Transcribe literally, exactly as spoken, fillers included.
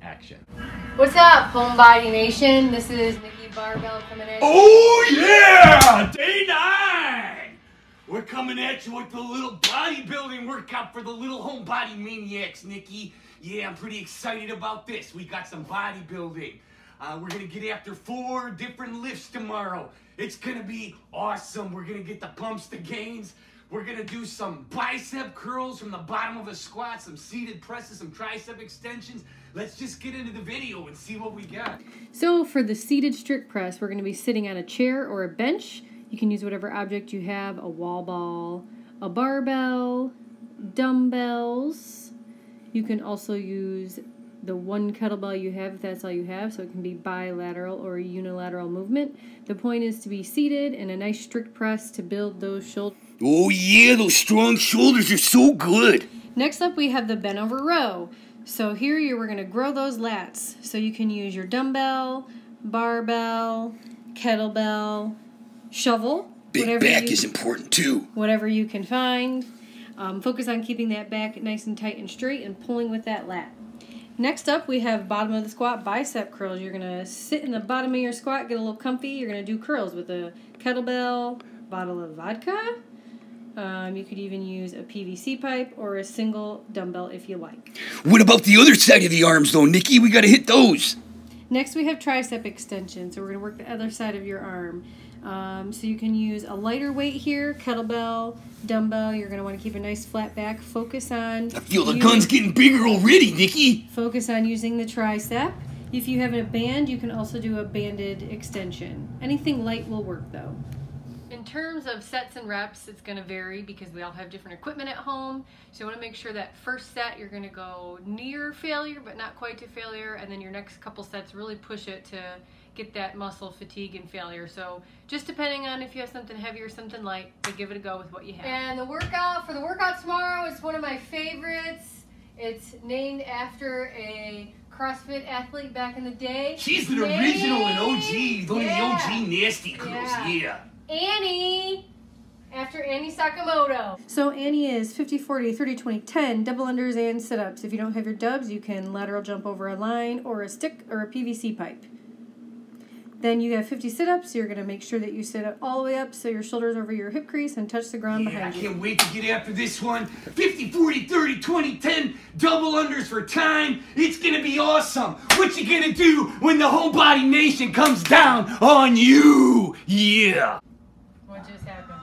action. What's up, Homebody Nation? This is Nikki Barbell coming in. Oh yeah! Day nine! We're coming at you with the little bodybuilding workout for the little homebody maniacs, Nikki. Yeah, I'm pretty excited about this. We got some bodybuilding. Uh, we're gonna get after four different lifts tomorrow. It's gonna be awesome. We're gonna get the pumps, the gains. We're gonna do some bicep curls from the bottom of a squat, some seated presses, some tricep extensions. Let's just get into the video and see what we got. So for the seated strict press, we're gonna be sitting on a chair or a bench. You can use whatever object you have, a wall ball, a barbell, dumbbells. You can also use the one kettlebell you have if that's all you have, so it can be bilateral or unilateral movement. The point is to be seated in a nice strict press to build those shoulders. Oh yeah, those strong shoulders are so good. Next up we have the bent over row. So here you we're going to grow those lats. So you can use your dumbbell, barbell, kettlebell, shovel. Big back you, is important too. Whatever you can find. Um, focus on keeping that back nice and tight and straight and pulling with that lat. Next up, we have bottom of the squat bicep curls. You're going to sit in the bottom of your squat, get a little comfy. You're going to do curls with a kettlebell, bottle of vodka. Um, you could even use a P V C pipe or a single dumbbell if you like. What about the other side of the arms though, Nikki? We got to hit those. Next, we have tricep extension. So we're going to work the other side of your arm. Um, so you can use a lighter weight here, kettlebell, dumbbell. You're going to want to keep a nice flat back. Focus on... I feel the gun's getting bigger already, Nikki. Focus on using the tricep. If you have a band, you can also do a banded extension. Anything light will work, though. In terms of sets and reps, it's going to vary because we all have different equipment at home. So you want to make sure that first set you're going to go near failure, but not quite to failure. And then your next couple sets really push it to get that muscle fatigue and failure. So just depending on if you have something heavy or something light, but give it a go with what you have. And the workout for the workout tomorrow is one of my favorites. It's named after a CrossFit athlete back in the day. She's the Annie. Original and O G, one yeah. of the O G nasty girls, yeah. yeah. Annie, after Annie Sakamoto. So Annie is fifty, forty, thirty, twenty, ten, double unders and sit-ups. If you don't have your dubs, you can lateral jump over a line or a stick or a P V C pipe. Then you have fifty sit-ups. You're going to make sure that you sit up all the way up so your shoulders over your hip crease and touch the ground yeah, behind you. I can't wait to get after this one. fifty, forty, thirty, twenty, ten, double unders for time. It's going to be awesome. What you going to do when the Homebody Nation comes down on you? Yeah. What just happened?